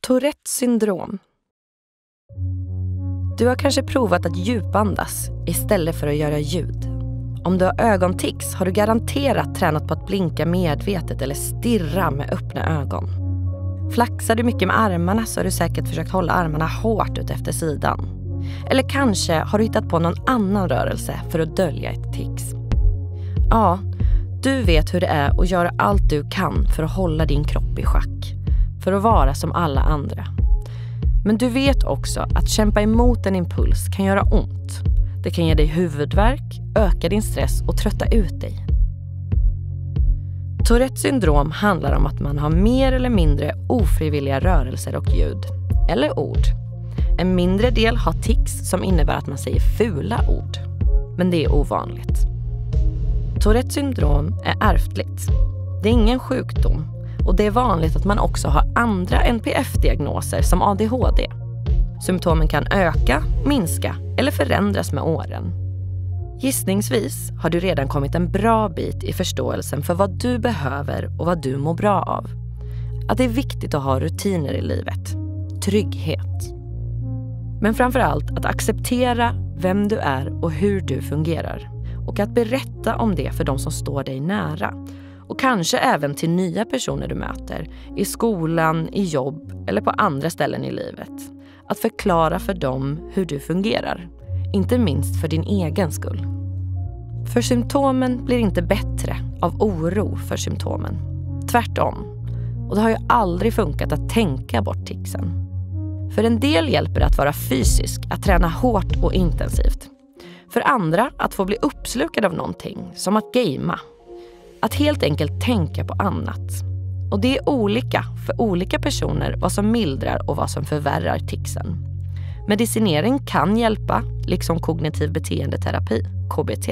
Tourettes syndrom. Du har kanske provat att djupandas istället för att göra ljud. Om du har ögontics har du garanterat tränat på att blinka medvetet eller stirra med öppna ögon. Flaxar du mycket med armarna så har du säkert försökt hålla armarna hårt ut efter sidan. Eller kanske har du hittat på någon annan rörelse för att dölja ett tics. Ja, du vet hur det är att göra allt du kan för att hålla din kropp i schack. För att vara som alla andra. Men du vet också att kämpa emot en impuls kan göra ont. Det kan ge dig huvudvärk, öka din stress och trötta ut dig. Tourettes syndrom handlar om att man har mer eller mindre ofrivilliga rörelser och ljud. Eller ord. En mindre del har tics som innebär att man säger fula ord. Men det är ovanligt. Tourettes syndrom är ärftligt. Det är ingen sjukdom. Och det är vanligt att man också har andra NPF-diagnoser som ADHD. Symptomen kan öka, minska eller förändras med åren. Gissningsvis har du redan kommit en bra bit i förståelsen för vad du behöver och vad du mår bra av. Att det är viktigt att ha rutiner i livet. Trygghet. Men framförallt att acceptera vem du är och hur du fungerar. Och att berätta om det för de som står dig nära. Och kanske även till nya personer du möter. I skolan, i jobb eller på andra ställen i livet. Att förklara för dem hur du fungerar. Inte minst för din egen skull. För symptomen blir inte bättre av oro för symptomen. Tvärtom. Och det har ju aldrig funkat att tänka bort ticsen. För en del hjälper det att vara fysisk, att träna hårt och intensivt. För andra att få bli uppslukad av någonting, som att gamea. Att helt enkelt tänka på annat. Och det är olika för olika personer vad som mildrar och vad som förvärrar ticsen. Medicinering kan hjälpa, liksom kognitiv beteendeterapi, KBT.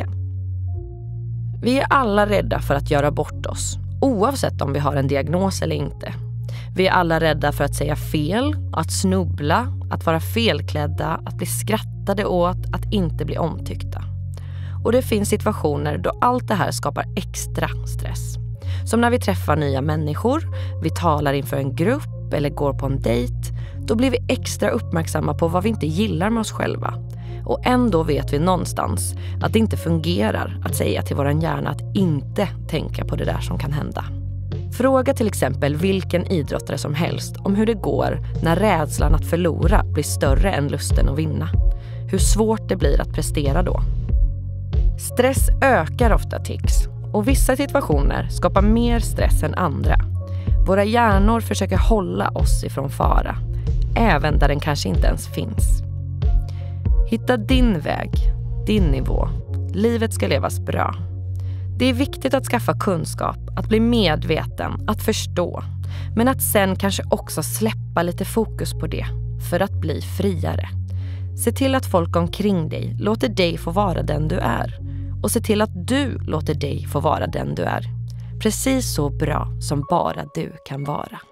Vi är alla rädda för att göra bort oss, oavsett om vi har en diagnos eller inte. Vi är alla rädda för att säga fel, att snubbla, att vara felklädda, att bli skrattade åt, att inte bli omtyckta. Och det finns situationer då allt det här skapar extra stress. Som när vi träffar nya människor, vi talar inför en grupp eller går på en dejt. Då blir vi extra uppmärksamma på vad vi inte gillar med oss själva. Och ändå vet vi någonstans att det inte fungerar att säga till våran hjärna att inte tänka på det där som kan hända. Fråga till exempel vilken idrottare som helst om hur det går när rädslan att förlora blir större än lusten att vinna. Hur svårt det blir att prestera då. Stress ökar ofta tics och vissa situationer skapar mer stress än andra. Våra hjärnor försöker hålla oss ifrån fara, även där den kanske inte ens finns. Hitta din väg, din nivå. Livet ska levas bra. Det är viktigt att skaffa kunskap, att bli medveten, att förstå. Men att sen kanske också släppa lite fokus på det för att bli friare. Se till att folk omkring dig låter dig få vara den du är. Och se till att du låter dig få vara den du är. Precis så bra som bara du kan vara.